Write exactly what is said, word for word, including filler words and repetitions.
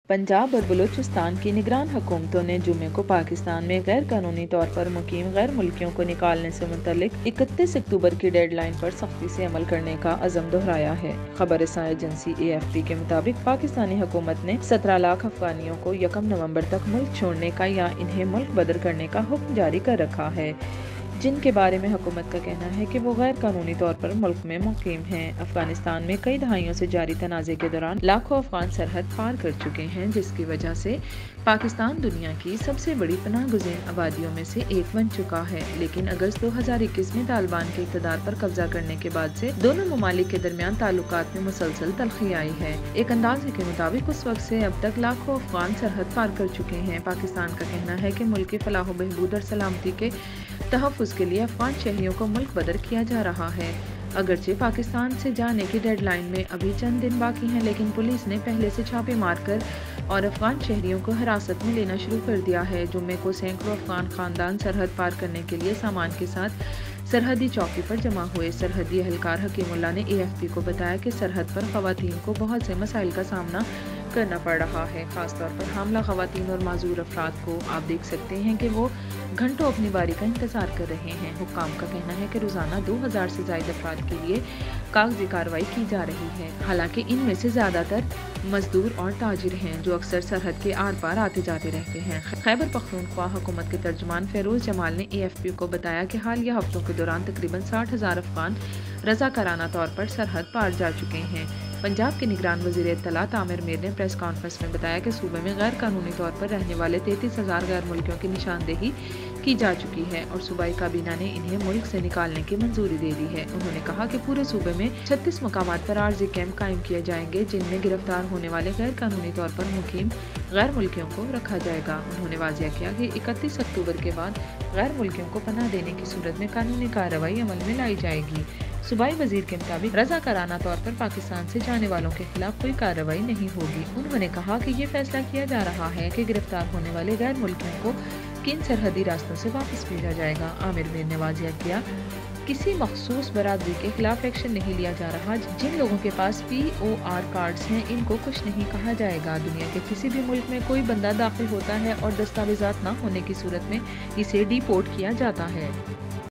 पंजाब और बलूचिस्तान की निगरान हुकूमतों ने जुमे को पाकिस्तान में गैर कानूनी तौर पर मुकीम गैर मुल्कियों को निकालने से मुतल्लिक इकतीस अक्टूबर की डेड लाइन पर सख्ती से अमल करने का अज़म दोहराया है। खबर रसां एजेंसी ए एफ पी के मुताबिक पाकिस्तानी हुकूमत ने सत्रह लाख अफगानियों को यकम नवंबर तक मुल्क छोड़ने का या इन्हें मुल्क बदर करने का हुक्म जारी कर रखा है, जिनके बारे में हुकूमत का कहना है कि वो गैर कानूनी तौर पर मुल्क में मुकीम हैं। अफगानिस्तान में कई दहाइयों से जारी तनाज़े के दौरान लाखों अफगान सरहद पार कर चुके हैं, जिसकी वजह से पाकिस्तान दुनिया की सबसे बड़ी पनाह गुज़ीर आबादियों में से एक बन चुका है। लेकिन अगस्त दो हज़ार इक्कीस में तालिबान के इक़्तिदार पर कब्जा करने के बाद से दोनों ममालिक के दरमियान ताल्लुकात में मुसलसल तलखी आई है। एक अंदाजे के मुताबिक उस वक्त से अब तक लाखों अफगान सरहद पार कर चुके हैं। पाकिस्तान का कहना है कि मुल्क की फलाह बहबूद और सलामती के तहफ़्फ़ुज़ के लिए अफगान शहरियों को मुल्क बदर किया जा रहा है। अगरचे पाकिस्तान से जाने की डेडलाइन में अभी चंद दिन बाकी हैं, लेकिन पुलिस ने पहले से छापे मारकर और अफगान शहरियों को हिरासत में लेना शुरू कर दिया है। जुम्मे को सैकड़ों अफगान खानदान सरहद पार करने के लिए सामान के साथ सरहदी चौकी पर जमा हुए। सरहदी एहलकार हकीमुल्लाह ने ए एफ पी को बताया कि सरहद पर ख़वातीन को बहुत से मसाइल का सामना करना पड़ रहा है, खासतौर पर हामला ख़वातीन और माजूर अफराद को। आप देख सकते हैं कि वो घंटों अपनी बारी का इंतज़ार कर रहे हैं। हुक्काम का कहना है कि रोज़ाना दो हज़ार से ज़ायद अफराद के लिए कागजी कार्रवाई की जा रही है। हालांकि इनमें से ज़्यादातर मजदूर और ताजिर हैं जो अक्सर सरहद के आर पार आते जाते रहते हैं। खैबर पख्तूनख्वा हुकूमत के तर्जुमान फेरोज जमाल ने ए एफ पी को बताया कि हालिया हफ्तों के दौरान तकरीबन साठ हज़ार अफगान रज़ाकाराना तौर पर सरहद पार जा चुके हैं। पंजाब के निगरान वज़ीर इत्तलात आमिर मीर ने प्रेस कॉन्फ्रेंस में बताया कि सूबे में गैर कानूनी तौर पर रहने वाले तैंतीस हज़ार गैर मुल्कियों की निशानदेही की जा चुकी है और सूबाई काबीना ने इन्हें मुल्क से निकालने की मंजूरी दे दी है। उन्होंने कहा कि पूरे सूबे में छत्तीस मकामात पर आर्जी कैंप कायम किए जाएंगे, जिनमें गिरफ्तार होने वाले गैर कानूनी तौर पर मुकीम गैर मुल्कियों को रखा जाएगा। उन्होंने वाज़ेह किया कि इकतीस अक्टूबर के बाद गैर मुल्कियों को पनाह देने की सूरत में कानूनी कार्रवाई अमल में लाई जाएगी। सूबाई वजीर के मुताबिक रज़ाकाराना तौर पर पाकिस्तान से जाने वालों के खिलाफ कोई कार्रवाई नहीं होगी। उन्होंने कहा कि ये फैसला किया जा रहा है कि गिरफ्तार होने वाले गैर मुल्कियों को किन सरहदी रास्तों से वापस भेजा जाएगा। आमिर मीर ने वाज़ेह किया, किसी मखसूस बरादरी के खिलाफ एक्शन नहीं लिया जा रहा। जिन लोगों के पास पी ओ आर कार्ड्स हैं, इनको कुछ नहीं कहा जाएगा। दुनिया के किसी भी मुल्क में कोई बंदा दाखिल होता है और दस्तावेजात न होने की सूरत में इसे डिपोर्ट किया जाता है।